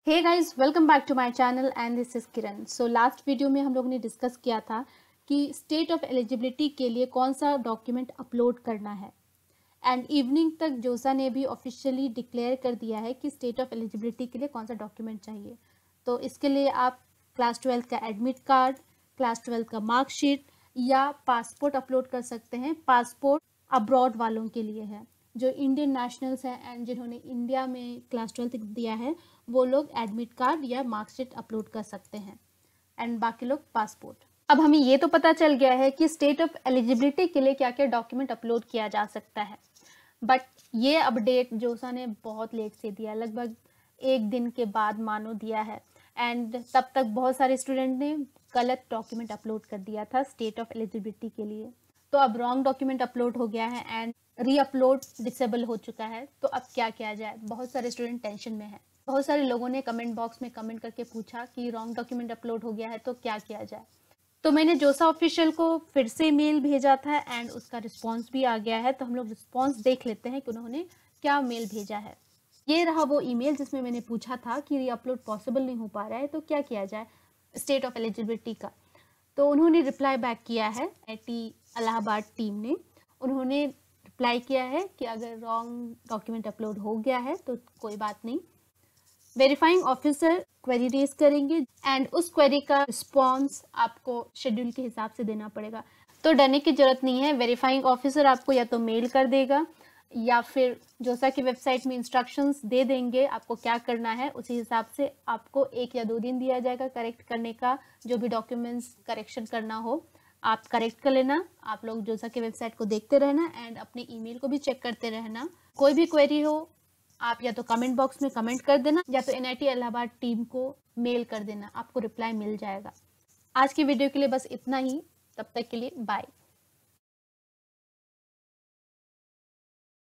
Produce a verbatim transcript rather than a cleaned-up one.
Hey guys, welcome back to my channel and this is Kiran. So last video में हम लोगों ने discuss किया था कि स्टेट ऑफ एलिजिबिलिटी के लिए कौन सा डॉक्यूमेंट अपलोड करना है। एंड इवनिंग तक जोसा ने भी ऑफिशियली डिक्लेयर कर दिया है कि स्टेट ऑफ एलिजिबिलिटी के लिए कौन सा डॉक्यूमेंट चाहिए। तो इसके लिए आप क्लास ट्वेल्थ का एडमिट कार्ड, क्लास ट्वेल्थ का मार्कशीट या पासपोर्ट अपलोड कर सकते हैं। पासपोर्ट अब्रॉड वालों के लिए है, जो इंडियन नेशनल्स हैं एंड जिन्होंने इंडिया में क्लास ट्वेल्थ दिया है वो लोग एडमिट कार्ड या मार्कशीट अपलोड कर सकते हैं, एंड बाकी लोग पासपोर्ट। अब हमें ये तो पता चल गया है कि स्टेट ऑफ एलिजिबिलिटी के लिए क्या क्या डॉक्यूमेंट अपलोड किया जा सकता है, बट ये अपडेट जोसा ने बहुत लेट से दिया, लगभग एक दिन के बाद मानो दिया है। एंड तब तक बहुत सारे स्टूडेंट ने गलत डॉक्यूमेंट अपलोड कर दिया था स्टेट ऑफ एलिजिबिलिटी के लिए। तो अब रॉन्ग डॉक्यूमेंट अपलोड हो गया है एंड री अपलोड डिसेबल हो चुका है। तो अब क्या किया जाए, बहुत सारे स्टूडेंट टेंशन में है। बहुत सारे लोगों ने कमेंट बॉक्स में कमेंट करके पूछा कि रॉन्ग डॉक्यूमेंट अपलोड हो गया है तो क्या किया जाए। तो मैंने जोसा ऑफिशियल को फिर से मेल भेजा था एंड उसका रिस्पांस भी आ गया है। तो हम लोग रिस्पांस देख लेते हैं कि उन्होंने क्या मेल भेजा है। ये रहा वो ईमेल जिसमें मैंने पूछा था कि री अपलोड पॉसिबल नहीं हो पा रहा है तो क्या किया जाए स्टेट ऑफ एलिजिबिलिटी का। तो उन्होंने रिप्लाई बैक किया है आई टी इलाहाबाद टीम ने। उन्होंने रिप्लाई किया है कि अगर रॉन्ग डॉक्यूमेंट अपलोड हो गया है तो कोई बात नहीं, वेरीफाइंग ऑफिसर क्वेरी रेज करेंगे एंड उस क्वेरी का रिस्पॉन्स आपको शेड्यूल के हिसाब से देना पड़ेगा। तो डरने की जरूरत नहीं है, वेरीफाइंग ऑफिसर आपको या तो मेल कर देगा या फिर जोसा की वेबसाइट में इंस्ट्रक्शंस दे देंगे आपको क्या करना है। उसी हिसाब से आपको एक या दो दिन दिया जाएगा करेक्ट करने का, जो भी डॉक्यूमेंट्स करेक्शन करना हो आप करेक्ट कर लेना। आप लोग जोसा की वेबसाइट को देखते रहना एंड अपने ईमेल को भी चेक करते रहना। कोई भी क्वेरी हो आप या तो कमेंट बॉक्स में कमेंट कर देना या तो N I T Allahabad team को मेल कर देना, आपको रिप्लाई मिल जाएगा। आज की वीडियो के लिए बस इतना ही, तब तक के लिए बाय।